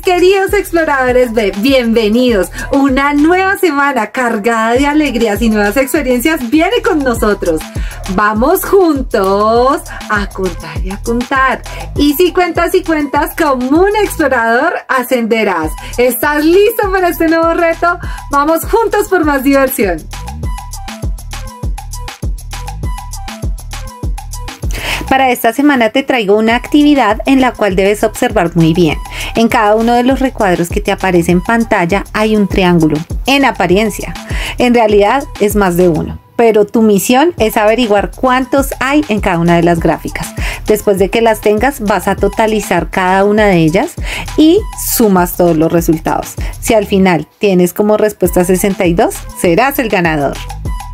queridos exploradores B, bienvenidos. Una nueva semana cargada de alegrías y nuevas experiencias viene con nosotros. Vamos juntos a contar y a contar. Y si cuentas y cuentas como un explorador, ascenderás. ¿Estás listo para este nuevo reto? Vamos juntos por más diversión. Para esta semana te traigo una actividad en la cual debes observar muy bien. En cada uno de los recuadros que te aparece en pantalla hay un triángulo, en apariencia. En realidad es más de uno, pero tu misión es averiguar cuántos hay en cada una de las gráficas. Después de que las tengas, vas a totalizar cada una de ellas y sumas todos los resultados. Si al final tienes como respuesta 62, serás el ganador.